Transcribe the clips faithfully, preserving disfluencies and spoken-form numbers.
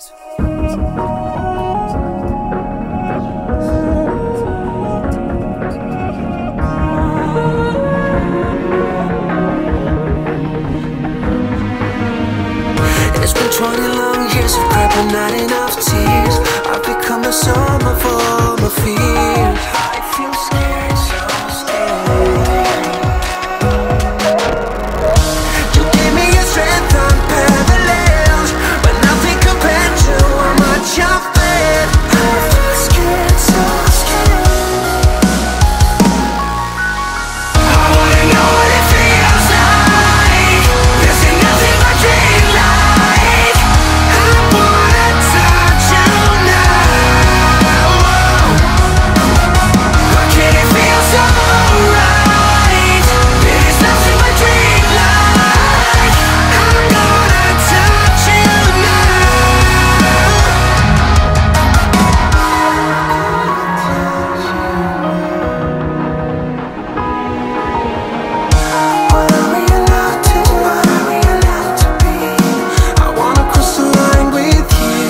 It's been twenty long years of prep and not enough tears. I've become the sum of all my fears. I feel scared, so scared. You gave me a strength unparalleled, but nothing compared to how much I've fed. I feel scared, so scared. I wanna know what it feels like. This is nothing but dreamlike. I wanna touch you now. Why can't it feel so right? It is nothing but dreamlike. I'm gonna touch you What are we allowed to, what are we allowed to be? I wanna cross the line with you.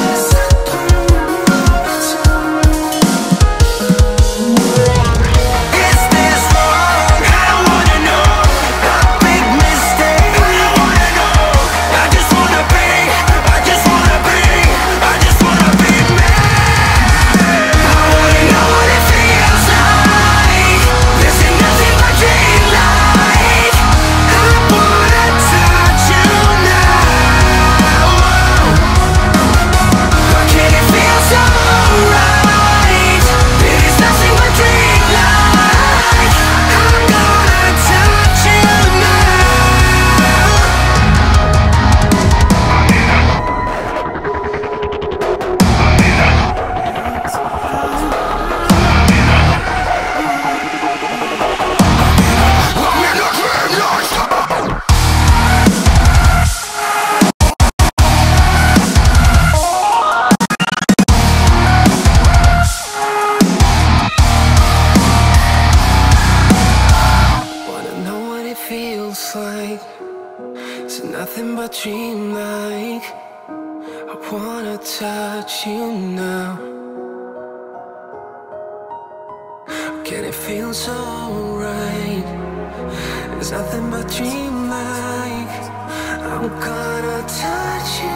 Is this wrong? I don't wanna know. A big mistake. I don't wanna know. I just wanna be, I just wanna be, I just wanna be me. I wanna know what it feels like. This is nothing but dreamlike. I wanna touch you now. Why can't it feel so right? It is nothing but dreamlike. I'm gonna touch you Wanna know what it feels like. It's nothing but dreamlike. I wanna touch you now. Can it feel so right? It's nothing but dreamlike. I'm gonna touch you